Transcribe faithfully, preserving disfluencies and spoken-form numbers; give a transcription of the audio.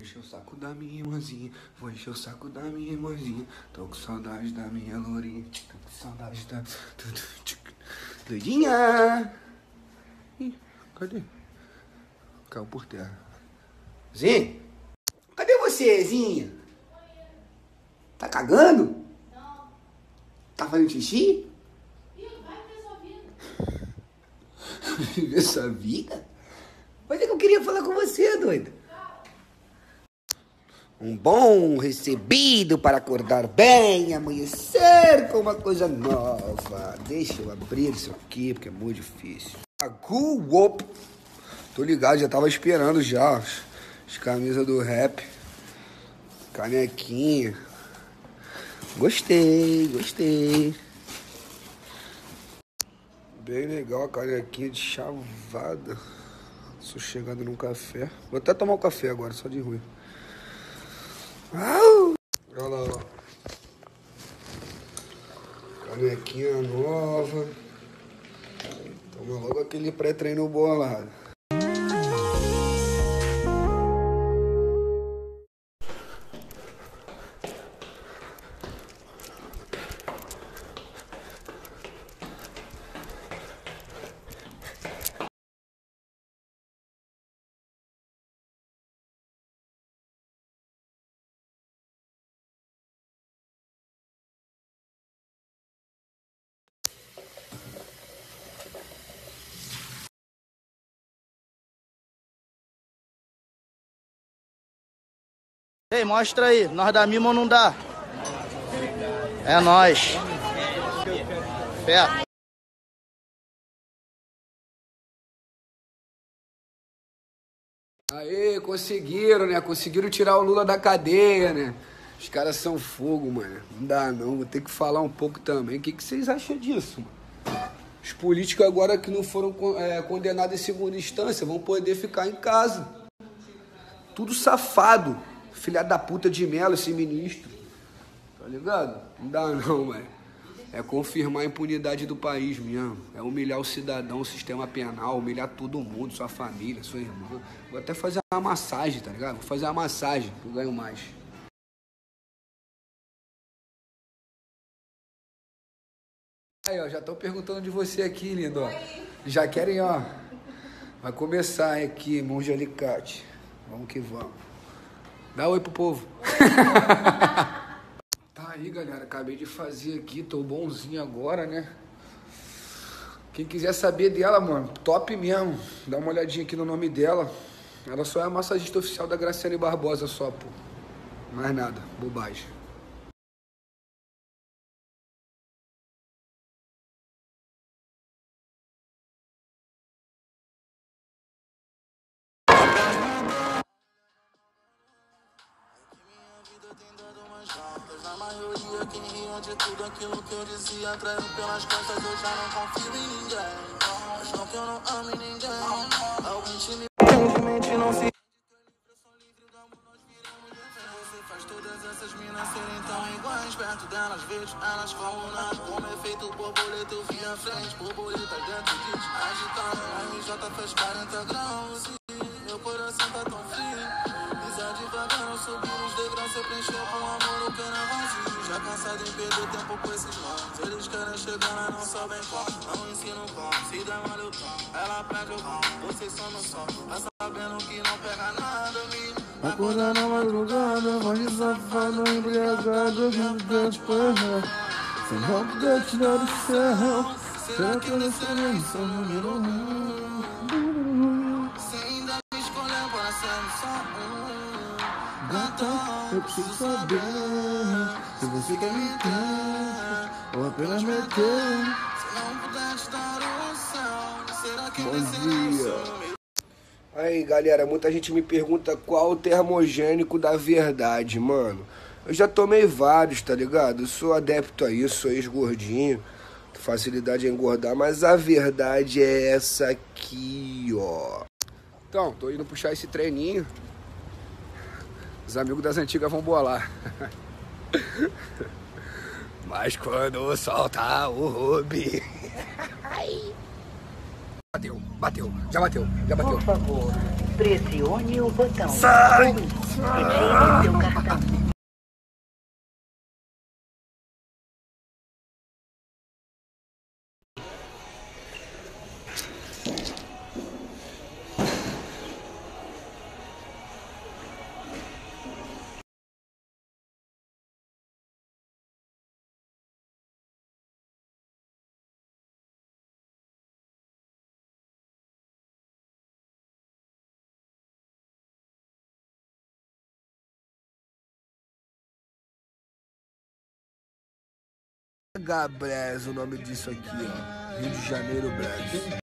Encher o saco da minha irmãzinha, vou encher o saco da minha irmãzinha. Tô com saudade da minha lourinha, tô com saudade da... Doidinha! Ih, cadê? Caiu por terra. Zinha? Cadê você, Zinha? Tá cagando? Não. Tá fazendo xixi? Ih, vai viver sua vida. Viver sua vida? Mas é que eu queria falar com você, doida. Um bom recebido para acordar bem, amanhecer com uma coisa nova. Deixa eu abrir isso aqui, porque é muito difícil. Agu, op. Tô ligado, já tava esperando já. As, as camisas do rap. Canequinha. Gostei, gostei. Bem legal a canequinha de chavada. Sou chegando num café. Vou até tomar um café agora, só de ruim. Olha lá, olha lá. Canequinha nova. Toma logo aquele pré-treino bolado. Ei, mostra aí, nós dá mimo ou não dá? É nóis. Fé. Aê, conseguiram, né? Conseguiram tirar o Lula da cadeia, né? Os caras são fogo, mano. Não dá não, vou ter que falar um pouco também. O que, que vocês acham disso, mano? Os políticos agora que não foram é, condenados em segunda instância vão poder ficar em casa. Tudo safado. Filha da puta de Mello, esse ministro. Tá ligado? Não dá não, mano. É confirmar a impunidade do país mesmo. É humilhar o cidadão, o sistema penal, humilhar todo mundo, sua família, sua irmã. Vou até fazer uma massagem, tá ligado? Vou fazer uma massagem, que eu ganho mais. Aí, ó, já estão perguntando de você aqui, lindo, ó. Já querem, ó. Vai começar aqui, mão de alicate. Vamos que vamos. Dá oi pro povo. Tá aí, galera. Acabei de fazer aqui. Tô bonzinho agora, né? Quem quiser saber dela, mano, top mesmo. Dá uma olhadinha aqui no nome dela. Ela só é a massagista oficial da Graciane Barbosa só, pô. Mais nada. Bobagem. Na maioria quem ria de tudo aquilo que eu dizia, traiu pelas costas, eu já não confio em ninguém. Mas não que eu não ame ninguém. Alguém te me mente, não se eu sou livre do amor, nós viramos refém. Você faz todas essas minas serem tão iguais. Perto delas vejo elas como nada. Como efeito borboleta eu vi a frente. Borboleta dentro de ti agitando. A R J fez quarenta graus e meu coração tá tão frio. Pisar devagar, não subir os degraus, você preencheu com amor o cana vazio. Já cansado em perder tempo com esses manos. Eles querem chegar lá, não sabem como. Não ensinam como, se der mal eu tomo. Ela pede eu como, vocês são meu som. Tá sabendo que não pega nada, me acorda na madrugada, voz de safado, embriagado, rindo dentro de panela. Sem não poder tirar do céu. Será que eu serei seu número um? Você ainda me escolheu para ser só um. Gata, eu preciso saber se você quer me ter ou apenas me ter. Se não puder te dar o céu, será que vai ser o seu? Aí, galera, muita gente me pergunta qual o termogênico da verdade, mano. Eu já tomei vários, tá ligado? Eu sou adepto a isso, sou ex-gordinho, facilidade em engordar, mas a verdade é essa aqui, ó. Então, tô indo puxar esse treininho. Os amigos das antigas vão bolar. Mas quando solta o Rubi... Bateu, bateu, já bateu, já bateu. Por favor. Pressione o botão. Sai! Retire seu cartão. H Bres, o nome disso aqui, ó. Rio de Janeiro, Bres.